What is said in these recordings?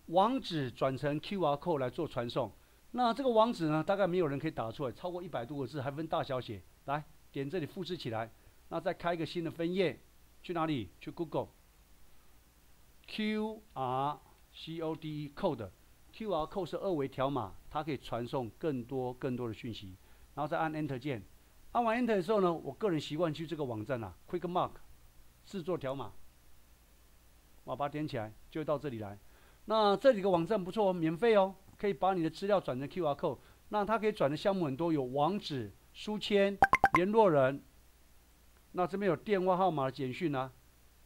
网址转成 QR code 来做传送。那这个网址呢，大概没有人可以打出来，超过100多个字，还分大小写。来，点这里复制起来，那再开一个新的分页，去哪里？去 Google QR code code，QR code 是2维条码，它可以传送更多的讯息。然后再按 Enter 键，按完 Enter 的时候呢，我个人习惯去这个网站啊 ，Quick Mark 制作条码，我把它点起来，就会到这里来。那这里的网站不错哦，免费哦，可以把你的资料转成 QR code。那它可以转的项目很多，有网址、书签、联络人。那这边有电话号码的简讯啊，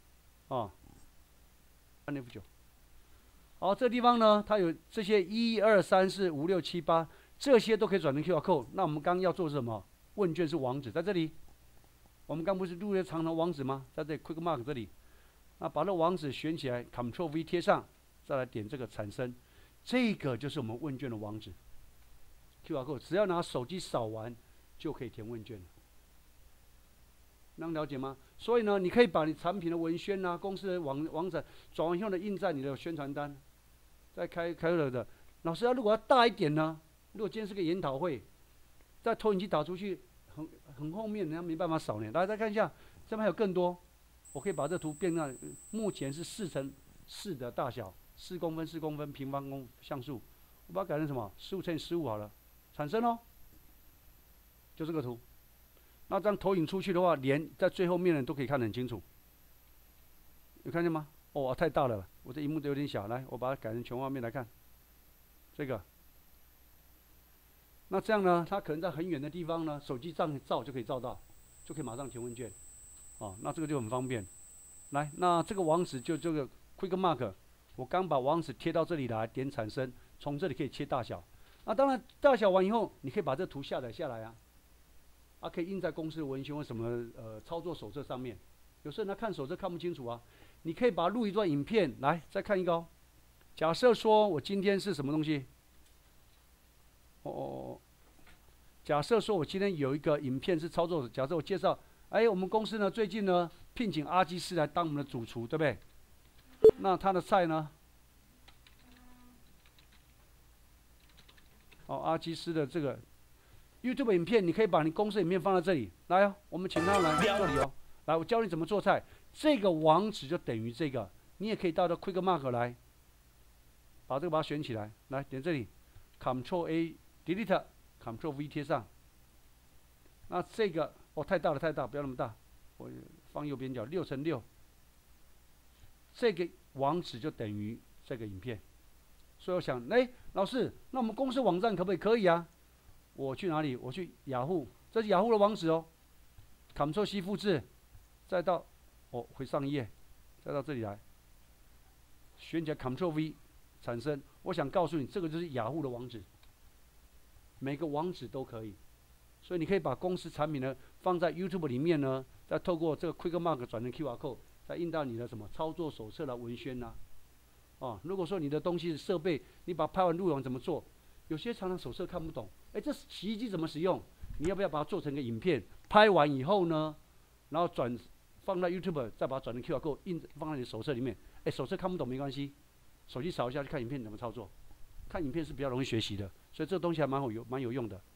按 F9。好，这地方呢，它有这些1、2、3、4、5、6、7、8，这些都可以转成 QR code。那我们刚刚要做什么？问卷是网址，在这里。我们刚不是录了长的网址吗？在这里 Quick Mark 这里。那把这网址选起来 ，Ctrl V 贴上，再来点这个产生，这个就是我们问卷的网址。QR code 只要拿手机扫完就可以填问卷了，能了解吗？所以呢，你可以把你产品的文宣啊、公司的网址转完以后呢，印在你的宣传单，再开了的。老师，如果要大一点呢？如果今天是个研讨会，在投影机打出去，很后面，人家没办法扫呢。大家再看一下，这边还有更多。我可以把这图变到，目前是4×4的大小，4公分、4公分平方像素，我把它改成什么？15×15好了，产生哦，就这个图。那这样投影出去的话，连在最后面的都可以看得很清楚。有看见吗？哦，太大了，我这荧幕都有点小。来，我把它改成全画面来看。这个，那这样呢，它可能在很远的地方呢，手机这样照就可以照到，就可以马上填问卷。那这个就很方便。来，那这个网址就这个 Quick Mark， 我刚把网址贴到这里来，点产生，从这里可以切大小。那当然，大小完以后，你可以把这图下载下来啊，可以印在公司的文宣或什么操作手册上面。有时候人家看手册看不清楚啊，你可以把它录一段影片来，再看一个哦。假设说我今天是什么东西？假设说我今天有一个影片是操作，假设我介绍。我们公司呢最近呢聘请阿基师来当我们的主厨，对不对？那他的菜呢？阿基师的这个 YouTube 影片，你可以把你公司影片放在这里来哦。我们请他来这里哦，来，我教你怎么做菜。这个网址就等于这个，你也可以到这 Quick Mark 来，把它选起来，来点这里 ，Ctrl A Delete，Ctrl V 贴上。那这个太大了，不要那么大，我放右边角6×6。这个网址就等于这个影片，所以我想，老师，那我们公司网站可不可以？可以啊。我去哪里？我去雅虎，这是雅虎的网址哦。Ctrl C 复制，再到回上一页，再到这里来，选起来 Ctrl V 产生。我想告诉你，这个就是雅虎的网址，每个网址都可以。所以你可以把公司产品呢放在 YouTube 里面呢，再透过这个 Quick Mark 转成 QR code， 再印到你的什么操作手册啦、文宣啦。如果说你的东西设备，你把它拍完录完怎么做？有些常常手册看不懂，这洗衣机怎么使用？你要不要把它做成个影片？拍完以后呢，然后放在 YouTube， 再把它转成 QR code， 放在你的手册里面。手册看不懂没关系，手机扫一下就看影片怎么操作。看影片是比较容易学习的，所以这个东西还蛮有用的。